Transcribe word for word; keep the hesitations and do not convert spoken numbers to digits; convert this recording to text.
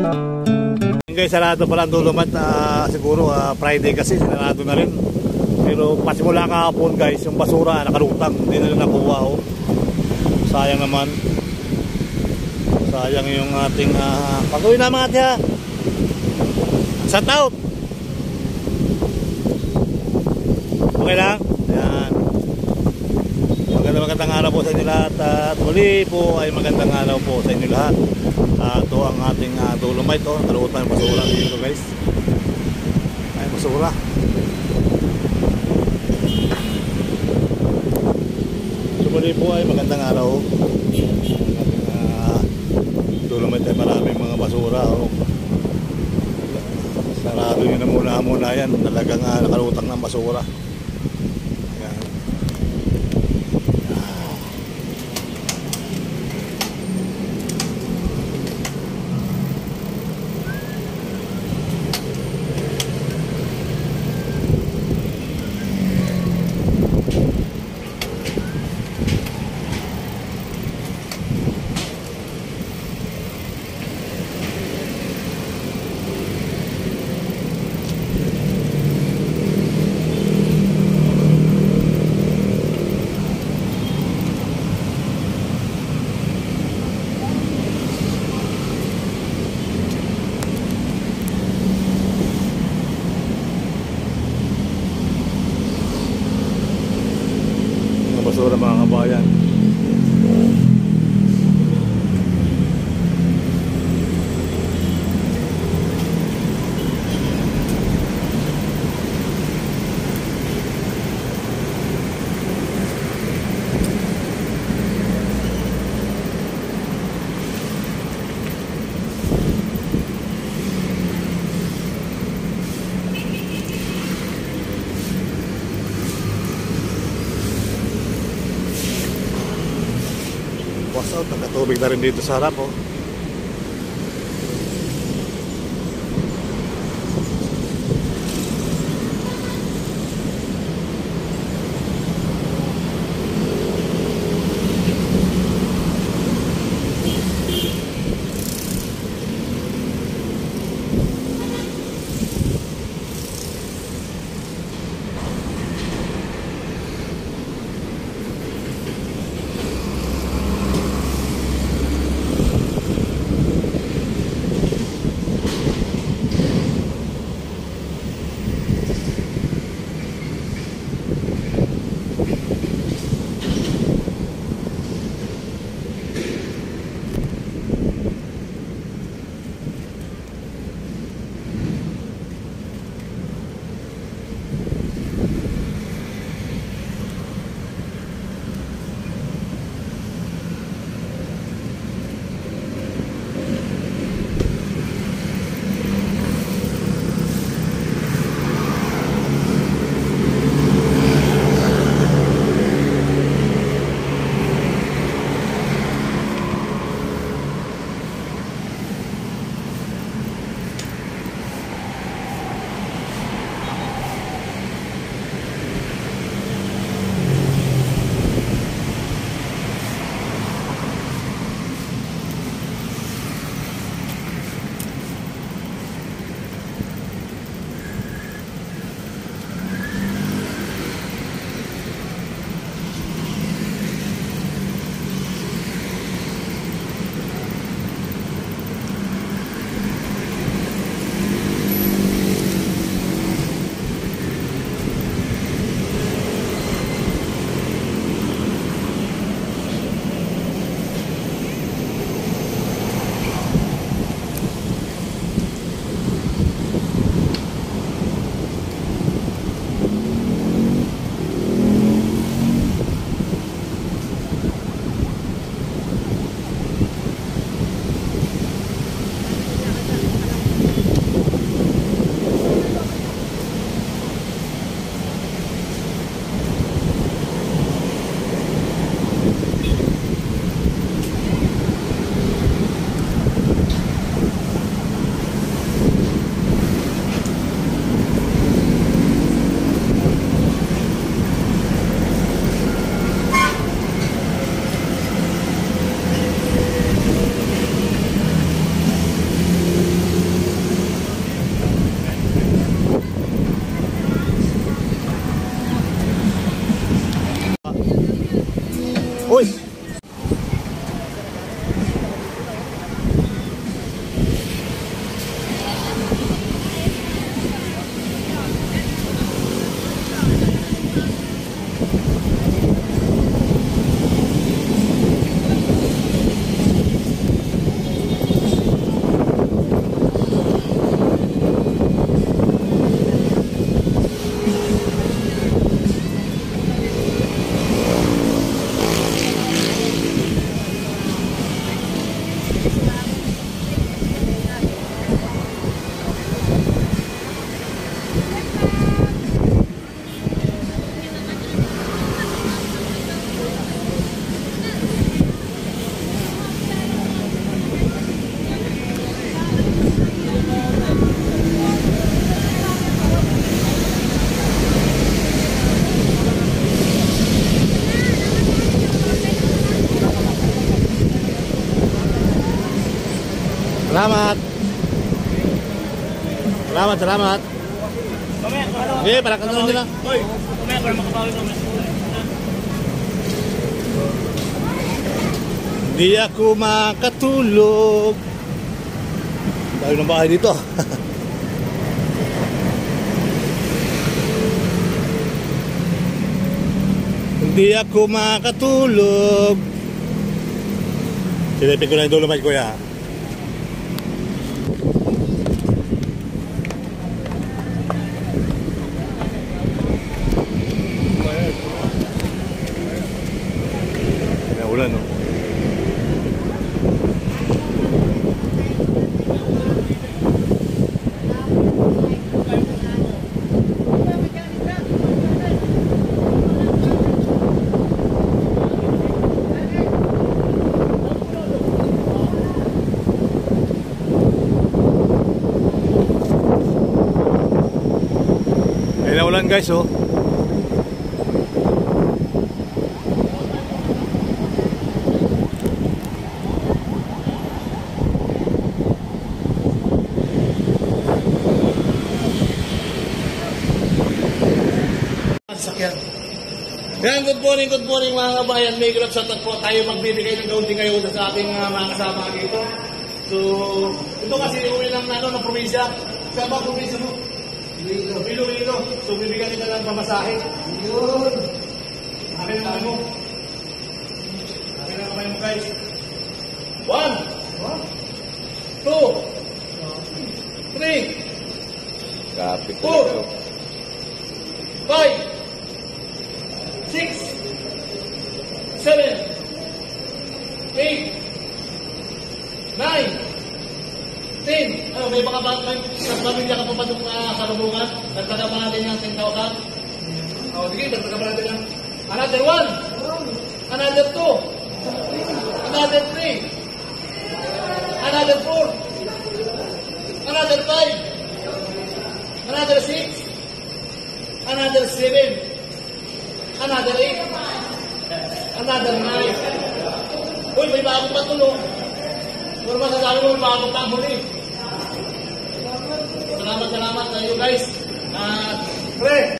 Guys, sarado pala ang Dolomite, uh, siguro uh, Friday kasi sinarado na rin. Pero pasimula kahapon guys, yung basura nakalutang, hindi na rin nakuha. Oh. Sayang naman. Sayang yung ating uh, pag-uwi na mga ate ha. Shout out. Okay lang? Ayan. Magandang magandang araw po sa inyo lahat. At muli po ay magandang araw po sa inyo lahat. Uh, ito ang ating uh, Dolomite. Oh. Nalutan yung basura dito guys. Ay basura. So muli po ay magandang araw. Ating uh, Dolomite ay maraming mga basura. Oh. Sarado nyo na muna muna yan. Talagang uh, nakalutang ng basura. Basura mga kabayan. Was out, nagkatubig na rin dito sa harap oh. Selamat. Selamat, selamat. Oke, para kantoran nila. Di ako makatulog. Dahil ng bahay dito. Hindi ako makatulog. Silipin ko na yung Dolomite, kuya. Ulan, no? Ay, naulan guys, oh. Yan, good morning, good morning mga kabayan. May grab sa tagpo tayo magbibigay ng gaunting ngayon sa ating uh, mga kasama dito. So, ito kasi uwi ng, ano, ng probinsya. Saan ba probinsya mo? Iloilo. Iloilo. So, bibigyan kita ng pamasahe. Yun. Akin ang kamay mo. Akin ang kamay mo guys. One. Two. Three. Kapit. Four. Five. Six, seven, eight, nine, ten. Ano, may mga may pamilya ka pa pa itong uh, karubungan? Nagtaga pa natin yung ten thousand. O, sige, nagtaga pa natin yung another one, another two, another three, another four, another five, another six, another seven, another eight, another nine. Uy, may bagong patulong. Pero masasabi mo, may bagong tambuli. Salamat, salamat sa iyo guys. Uh, pre.